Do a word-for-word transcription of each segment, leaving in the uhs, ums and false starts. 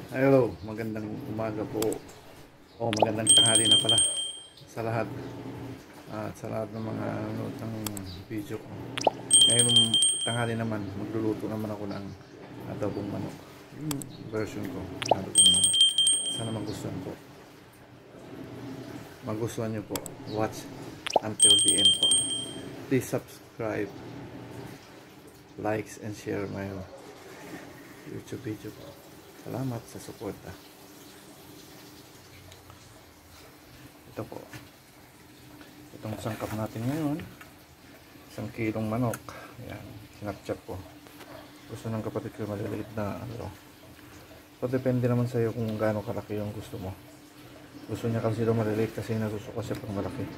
Hello, magandang umaga po. O magandang tanghali na pala sa lahat. At sa lahat ng mga nanonood ng video ko. Ngayon tanghali naman, magluluto naman ako ng adobong manok. Yung version ko, adobong manok. Sana magustuhan po. Magustuhan nyo po. Watch until the end po. Please subscribe, likes and share my YouTube video po. Salamat sa suporta. Ito po. Itong sangkap natin ngayon. Isang kilong manok. Ayan. Sinapchap ko. Gusto ng kapatid ko maliliit na ano. So depende naman sa iyo kung gaano kalaki yung gusto mo. Gusto niya kasi daw maliliit kasi nasusuka siya pang malaki.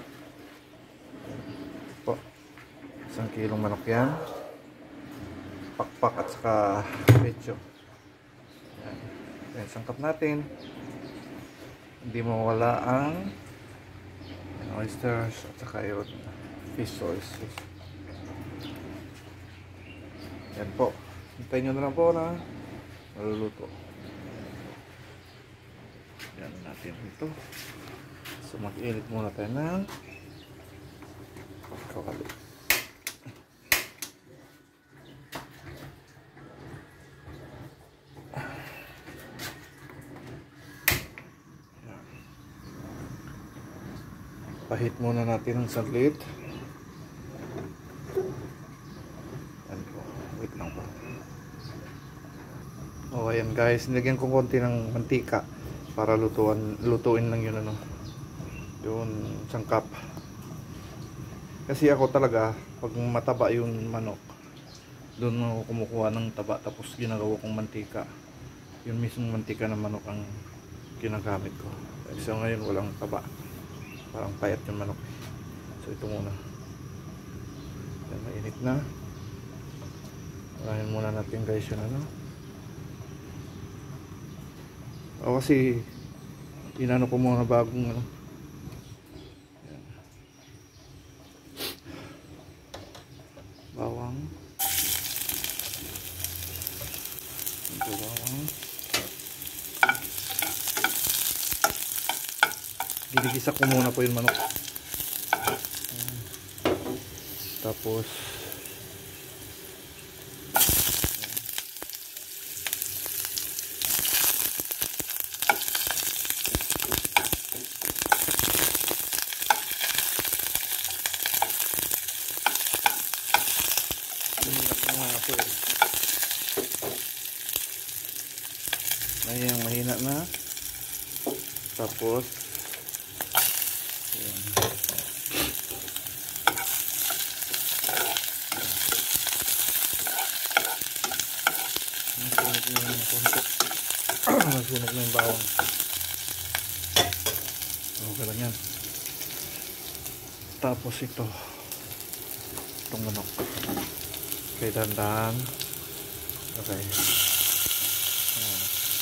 Ayan po. Isang kilong manok yan. Pakpak at saka pecho. Ayan, sangkap natin. Hindi mawala ang oysters at saka yung fish sauce. Yan po. Hintayin nyo na lang po na maluluto. Yan natin ito. So mag-init muna tayo ng kawali. Pahit muna natin ang saglit. Yan po. Wait lang po. O ayan guys, nilagyan ko konti ng mantika para lutuan, lutuin lang yun ano. Yun sangkap. Kasi ako talaga pag mataba yung manok, doon ako kumukuha ng taba tapos ginagawa kong mantika. Yun mismong mantika ng manok ang ginagamit ko. Kasi ngayon walang taba. Parang payat yung manok. So ito muna. Yan, mainit na. Alahin muna natin guys yun ano. O kasi inano ko muna bagong ano. Yan. Bawang. Ito bawang. Giligisa ko muna po yung manok. Tapos mahina mahina na. Tapos ayan. Nasunog na yung konti. Nasunog na yung bawang. Okay lang yan. Tapos ito itong manok. Okay, dandan. Okay. Ayan.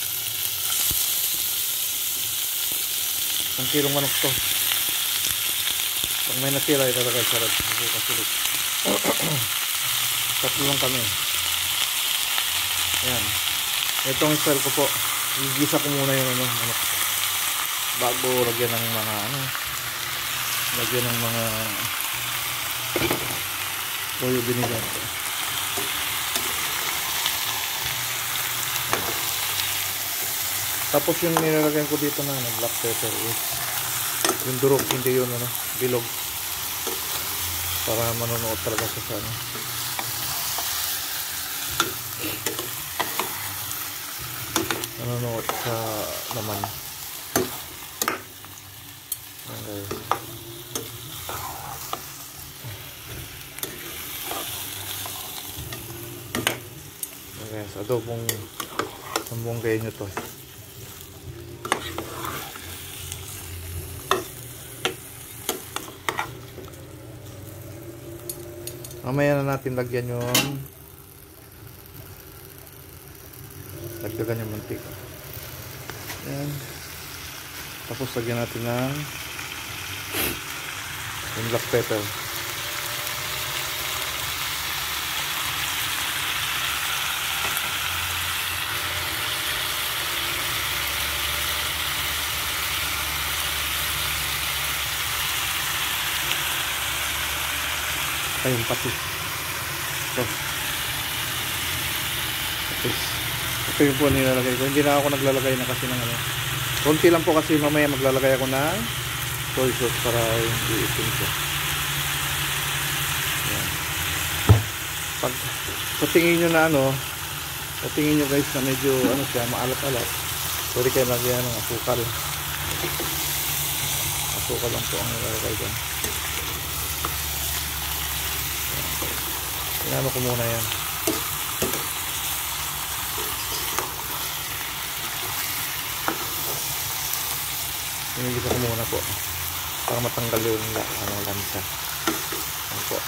Isang kilong manok to. Pag may natira, ilalagay sa rad. Kasulog. Tatlo lang kami. Ayan. Itong style ko po. Igisa ko muna yung ano, manok. Bago lagyan ng mga ano. Lagyan ng mga toyo binigan. Tapos yung nilalagyan ko dito na black pepper is yung durog, hindi yun ano, bilog, para manunuot talaga sa sana. Manunuot sa laman. Okay. Okay, sa adobong sambong kayo nyo to. Mamaya na natin lagyan yung lagdagan yung mantika. Yan. Tapos lagyan natin ng yung black pepper. Saka yung patis. Ito. Patis. Ito yung po nilalagay ko. Hindi na ako naglalagay na kasi ng ano. Konti lang po kasi mamaya maglalagay ako ng soy sauce para yung iitin ko. Yan. Pag sa tingin nyo na ano, sa tingin nyo guys na medyo ano siya, maalat-alat, pwede kayo lagyan ng asukal. Asukal lang po ang nilalagay dyan. Inano ko muna yan. Inigisa ko muna po para matanggal yung ano, lansa. Ano po.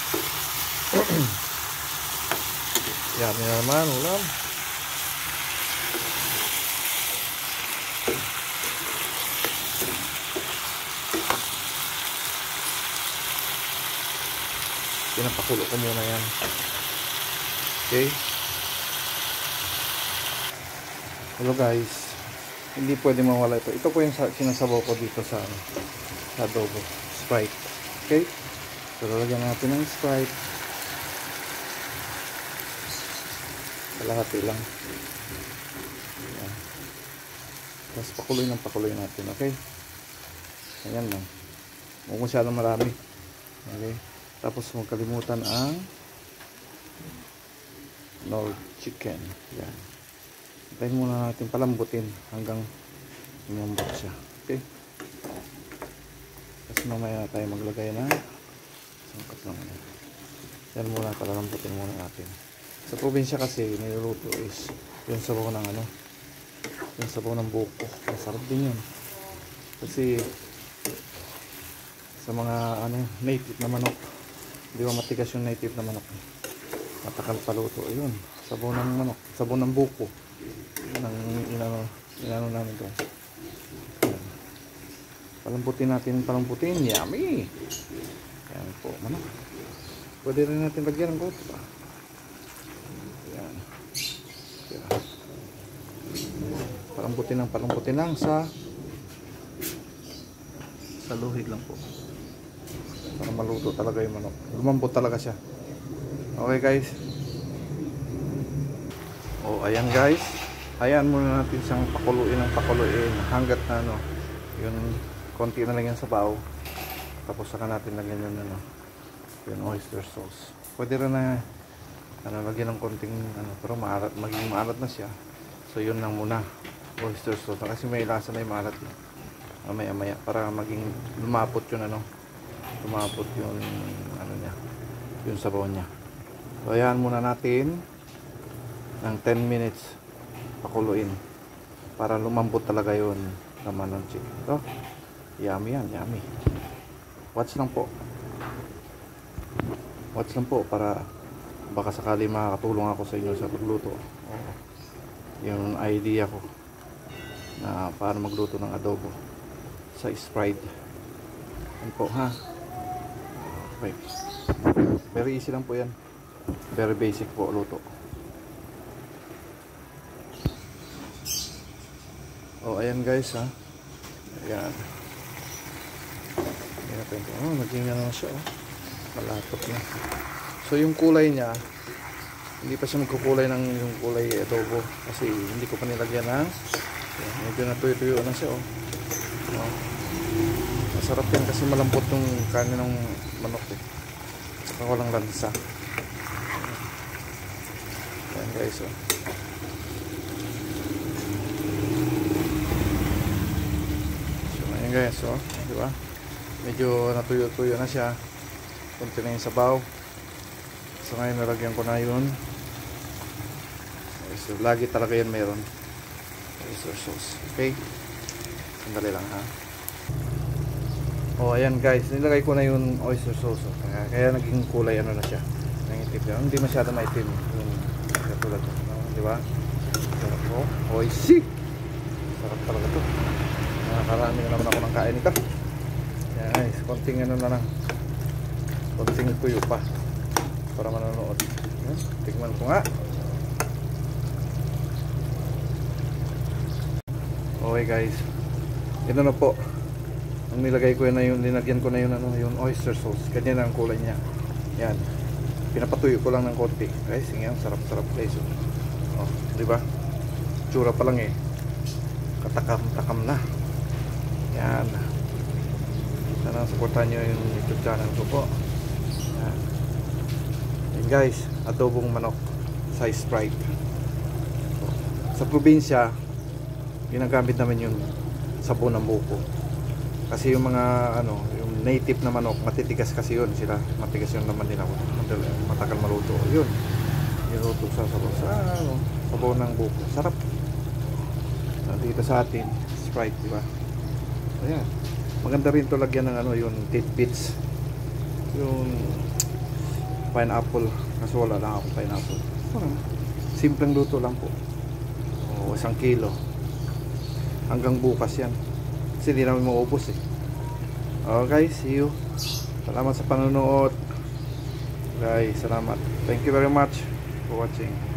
Yan na naman ulam. Pinapakulo ko muna yan. Okay. Hello guys. Hindi pwede mawala ito. Ito po yung sinasabaw ko dito sa, ano, sa adobo. Sprite. Okay. So lalagyan natin ng Sprite. Kalahati lang. Ayan. Tapos pakuloy ng pakuloy natin. Okay. Ayan lang. Huwag masyadong marami. Okay. Tapos huwag kalimutan ang Nord chicken. Yan. Hintayin muna natin palambutin hanggang lumambot siya. Okay. Tapos mamaya tayo maglagay na sangkap lang. Yan muna, palambutin muna natin. Sa probinsya kasi niluluto is yung sabaw ng ano, yung sabaw ng buko. Masarap din yun. Kasi sa mga ano native na manok, di ba matigas yung native na manok, matakal paluto. Ayun, sabaw ng manok, sabaw ng buko ng inano, inano namin to. Palambutin natin, palambutin, yummy. Yan po, manok. Pwede rin natin lagyan ng gota. Yan. Yan. Palambutin lang, palambutin lang sa sa luhig lang po. Para maluto talaga yung manok. Lumambot talaga siya. Okay guys. Oh, ayan guys. Ayan muna natin siyang pakuluin ng pakuluin hanggat na ano, yung konti na lang yung sabaw. Tapos saka natin lagyan yung ano, yung oyster sauce. Pwede rin na ano, lagyan ng konting ano, pero maalat, maging maalat na siya. So yun lang muna, oyster sauce. Kasi may lasa na yung maalat. Mamaya maya para maging lumapot yun ano. Lumapot yung ano niya, yung sabaw niya. So ayan muna natin ng ten minutes pakuluin para lumambot talaga yun naman ng chicken. So yummy yan, yummy. Watch lang po, watch lang po para baka sakali makakatulong ako sa inyo sa pagluto. Oh, yung idea ko na para magluto ng adobo sa Sprite. Yan po ha. Okay. Very easy lang po yan. Very basic po luto. Oh, ayan guys ha. Ayan. Ayan natin ito. Oh, naging ano siya oh. Malapot na. So yung kulay niya, hindi pa siya magkukulay ng yung kulay adobo. Kasi hindi ko pa nilagyan ng ayan, medyo natuyo-tuyo na siya oh. Oh. Masarap yan kasi malambot yung kanin ng manok eh. Saka walang lansa. Ayan guys oh. So ayan guys oh, di ba? Medyo natuyo-tuyo na siya. Kunti na yung sabaw. So ngayon nalagyan ko na yun. So lagi talaga yan mayroon. Oyster sauce. Okay? Sandali lang ha. Oh ayan guys, nilagay ko na yung oyster sauce. Kaya, kaya naging kulay ano na siya. Nangitip yan. Hindi masyado maitim. Yung katulad. No? Di ba? Sarap po. Oisy! Sarap talaga to. Nakakarami na naman ako ng kain nito. Yan guys, konting ano na lang. Konting tuyo pa. Para manonood. Hmm? Tingnan ko nga. Okay guys. Ito na po. Ang nilagay ko na yun, linagyan ko na yun ano, yung oyster sauce. Ganyan ang kulay niya. Yan. pinapatuyo ko lang ng konti. Guys, ngayon sarap-sarap guys. Oh, di ba? Tsura pa lang eh. Katakam-takam na. Yan. Sana supportan nyo yung YouTube channel ko po. Yan. Yan guys, adobong manok sa Sprite. So, sa probinsya, ginagamit namin yung sabon ng buko. Kasi yung mga ano, yung native na manok, matitigas kasi yun sila. Matigas yung naman nila. Matagal maluto. Yun. Niluto sa sabon sa ano, sabon ng buko. Sarap. Dito sa atin, Sprite, di ba? Ayan. Maganda rin to lagyan ng ano, yung tidbits. Yung pineapple. Kasi wala lang ako pineapple. Parang simpleng luto lang po. O isang kilo. Hanggang bukas yan. Kasi hindi namin maubos eh. Okay, see you. Salamat sa panonood. Guys, salamat. Thank you very much for watching.